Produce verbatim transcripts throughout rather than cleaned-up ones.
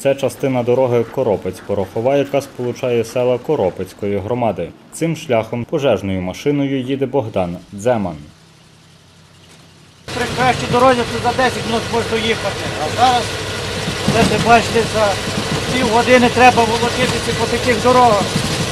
Це частина дороги Коропець-Порохова, яка сполучає села Коропецької громади. Цим шляхом пожежною машиною їде Богдан Дземан. При кращій дорозі то за десять минут можна їхати, а зараз, це, бачите, за пів години треба волочитися по таких дорогах.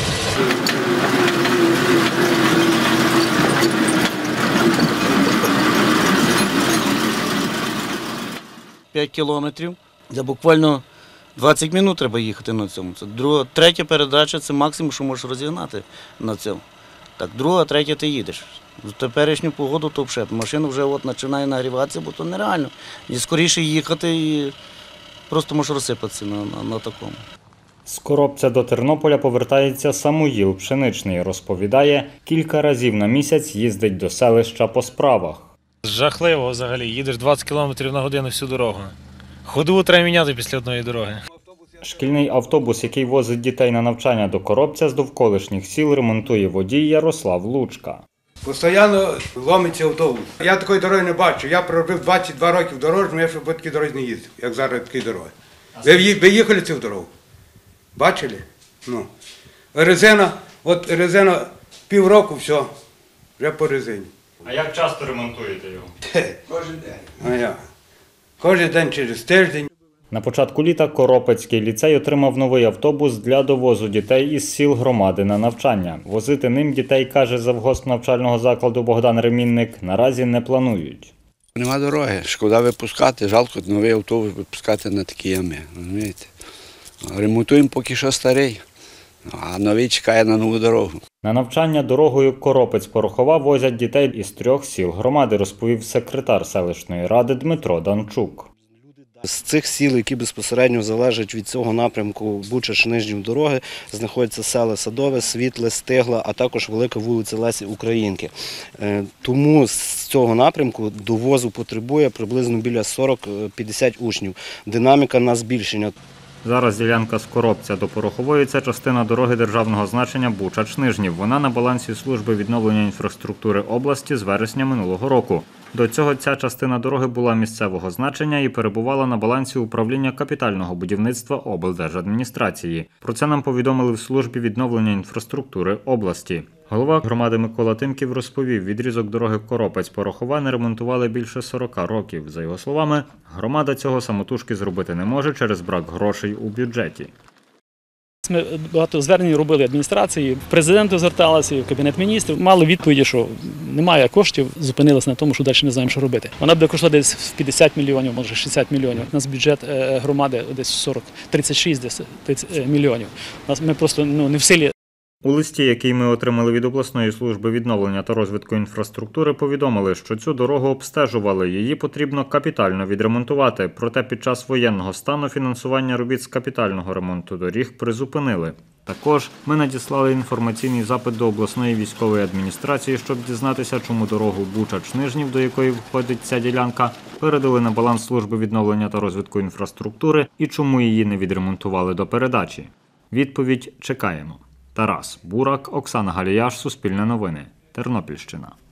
п'ять кілометрів, за буквально двадцять минут треба їхати на цьому. Це друга, третя передача – це максимум, що можеш розігнати на цьому. Так, друга, третя ти їдеш. В теперішню погоду то вже машина вже от починає нагріватися, бо то нереально. І скоріше їхати і просто можеш розсипатися на, на, на такому. З Коропця до Тернополя повертається Самуїл Пшеничний. Розповідає, кілька разів на місяць їздить до селища по справах. Жахливо взагалі. Їдеш двадцять кілометрів на годину всю дорогу. Ходову треба міняти після одної дороги. Шкільний автобус, який возить дітей на навчання до Коропця з довколишніх сіл, ремонтує водій Ярослав Лучка. Постійно ломиться автобус. Я такої дороги не бачу. Я проробив двадцять два роки в дорожньому, я ще по такій дорозі не їздив, як зараз такі дороги. Ви, ви їхали цю дорогу? Бачили? Ну. Резина, от резина півроку, все, вже по резині. А як часто ремонтуєте його? Кожен день. А я. Кожен день через тиждень. На початку літа Коропецький ліцей отримав новий автобус для довозу дітей із сіл громади на навчання. Возити ним дітей, каже завгосп навчального закладу Богдан Ремінник, наразі не планують. Нема дороги, шкода випускати, жалко новий автобус випускати на такі ями. Розумієте? Ремонтуємо поки що старий, а новий чекає на нову дорогу. На навчання дорогою Коропець-Порохова возять дітей із трьох сіл громади, розповів секретар селищної ради Дмитро Данчук. З цих сіл, які безпосередньо залежать від цього напрямку Бучач-Нижнів дороги, знаходяться села Садове, Світле, Стигла, а також велика вулиця Лесі Українки. Тому з цього напрямку довозу потребує приблизно біля сорок-п'ятдесят учнів. Динаміка на збільшення. Зараз ділянка з Коропця до Порохової – це частина дороги державного значення Бучач-Нижнів. Вона на балансі служби відновлення інфраструктури області з вересня минулого року. До цього ця частина дороги була місцевого значення і перебувала на балансі управління капітального будівництва облдержадміністрації. Про це нам повідомили в службі відновлення інфраструктури області. Голова громади Микола Тимків розповів, відрізок дороги Коропець-Порохова не ремонтували більше сорока років. За його словами, громада цього самотужки зробити не може через брак грошей у бюджеті. Ми багато звернень робили адміністрації, президенту зверталися, в Кабінет міністрів. Мали відповіді, що немає коштів, зупинилися на тому, що далі не знаємо, що робити. Вона буде коштувати десь в п'ятдесят мільйонів, може шістдесят мільйонів. У нас бюджет громади десь сорок, тридцять шість мільйонів. Ми просто ну, не в силі. У листі, який ми отримали від обласної служби відновлення та розвитку інфраструктури, повідомили, що цю дорогу обстежували, її потрібно капітально відремонтувати. Проте під час воєнного стану фінансування робіт з капітального ремонту доріг призупинили. Також ми надіслали інформаційний запит до обласної військової адміністрації, щоб дізнатися, чому дорогу Бучач-Нижнів, до якої входить ця ділянка, передали на баланс служби відновлення та розвитку інфраструктури і чому її не відремонтували до передачі. Відповідь чекаємо. Тарас Бурак, Оксана Галіяш, Суспільне новини, Тернопільщина.